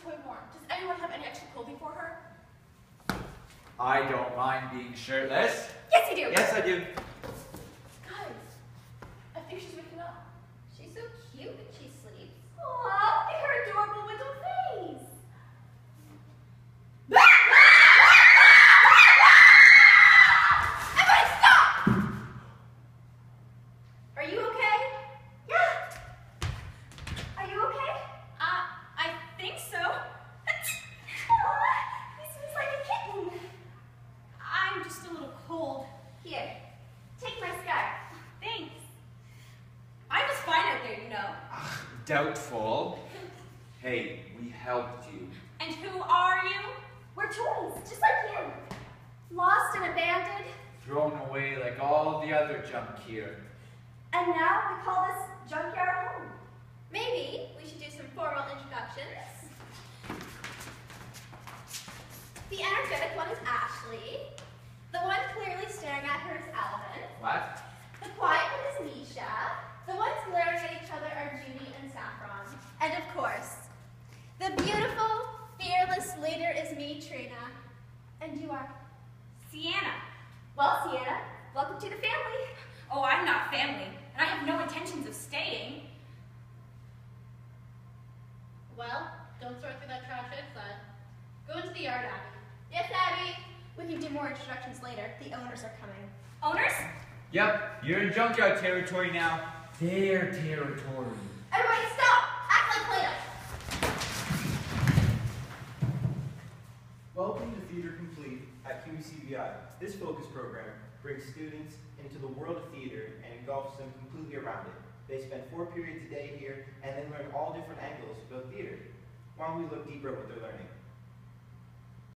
toy warm. Does anyone have any extra clothing for her? I don't mind being shirtless. Yes, you do. Yes, I do. Guys, I think she's waking up. She's so cute when she sleeps. Aw, look at her adorable little face. Everybody stop! Are you okay? Yeah. Are you okay? I think so. Aw, he smells like a kitten. I'm just a little cold. Here, take my scarf. Thanks. I was fine out there, you know. Doubtful. Hey, we helped you. And who are you? We're toys, just like you. Lost and abandoned, Thrown away like all the other junk here. and now we call this junkyard home. Maybe we should do some formal introductions. The energetic one is Ashley. The one clearly staring at her is Alvin. What? The quiet one is Nisha. The ones glaring at each other are Judy and Saffron. And of course, the beautiful, fearless leader is me, Trina. And you are? Sienna. Well, Sienna, welcome to the family. Oh, I'm not family, and I have no intentions of staying. Well, don't sort through that trash outside. Go into the yard, Abby. Yes, Abby. We can do more introductions later. The owners are coming. Owners? Yep, you're in junkyard territory now. Their territory. Everybody stop! Act like Plato. Welcome to Theatre.Complete at QCVI. This focus program brings students into the world of theater and engulfs them completely around it. They spend 4 periods a day here and then learn all different angles about theater. Why don't we look deeper at what they're learning?